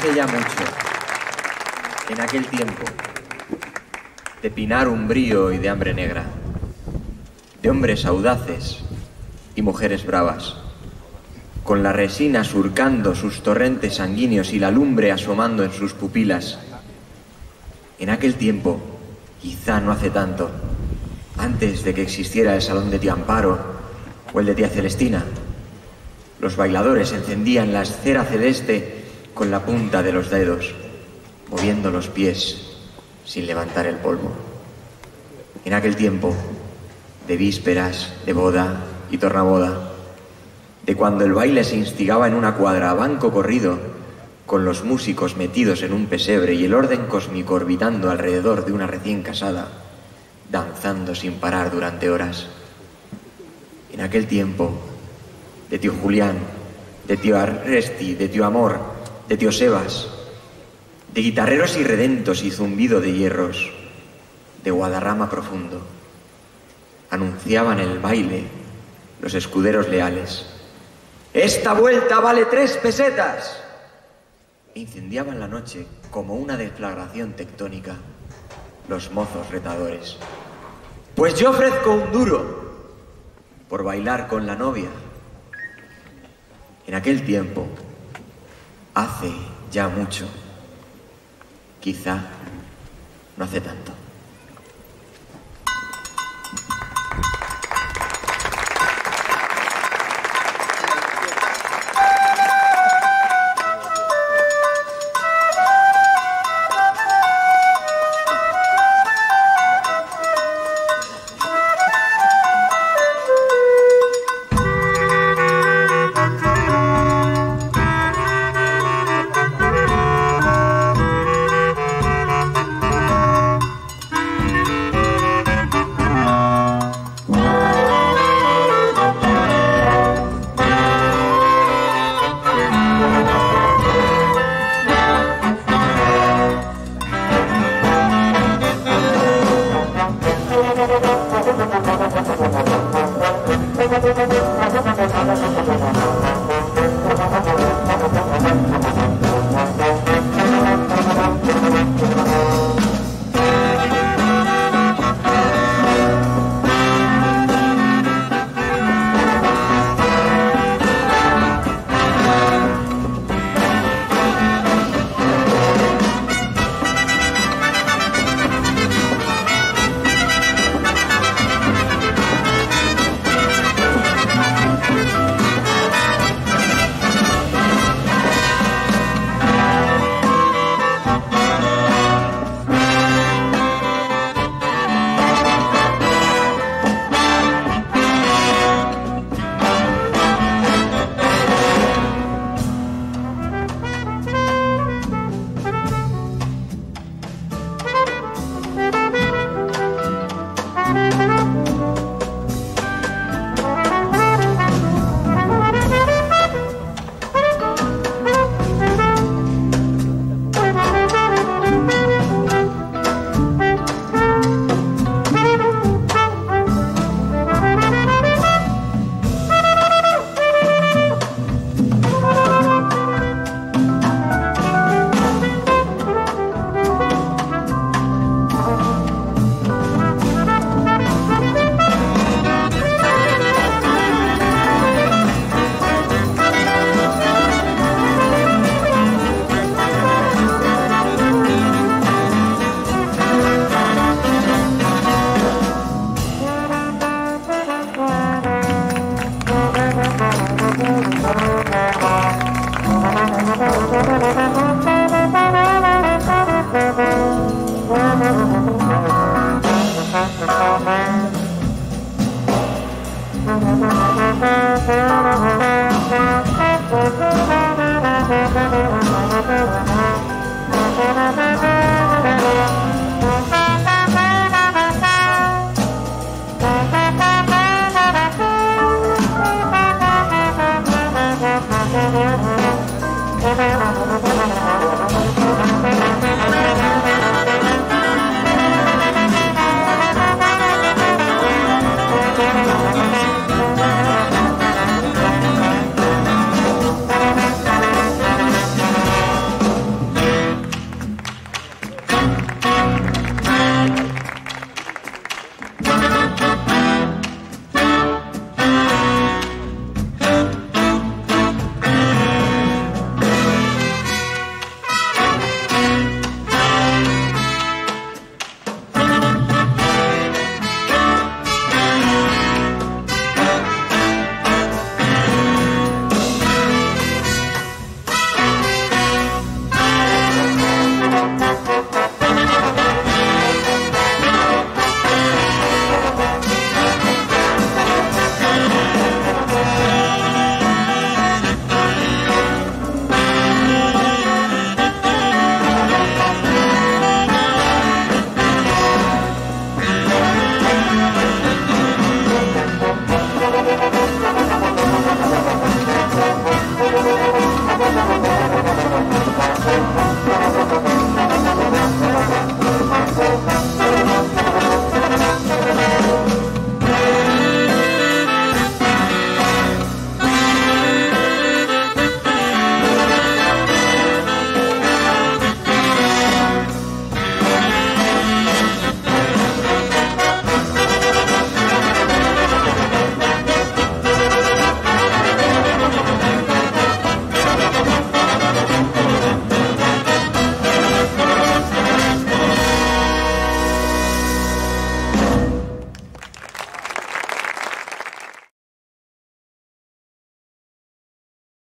Hace ya mucho, en aquel tiempo, de pinar umbrío y de hambre negra, de hombres audaces y mujeres bravas, con la resina surcando sus torrentes sanguíneos y la lumbre asomando en sus pupilas. En aquel tiempo, quizá no hace tanto, antes de que existiera el salón de tía Amparo o el de tía Celestina, los bailadores encendían la esfera celeste con la punta de los dedos, moviendo los pies sin levantar el polvo. En aquel tiempo, de vísperas, de boda y tornaboda, de cuando el baile se instigaba en una cuadra a banco corrido, con los músicos metidos en un pesebre y el orden cósmico orbitando alrededor de una recién casada, danzando sin parar durante horas. En aquel tiempo, de tío Julián, de tío Arresti, de tío Amor, de tío Sebas, de guitarreros irredentos y zumbido de hierros, de Guadarrama profundo, anunciaban el baile los escuderos leales. ¡Esta vuelta vale 3 pesetas! E incendiaban la noche como una deflagración tectónica los mozos retadores. Pues yo ofrezco un duro por bailar con la novia. En aquel tiempo, hace ya mucho, quizá no hace tanto.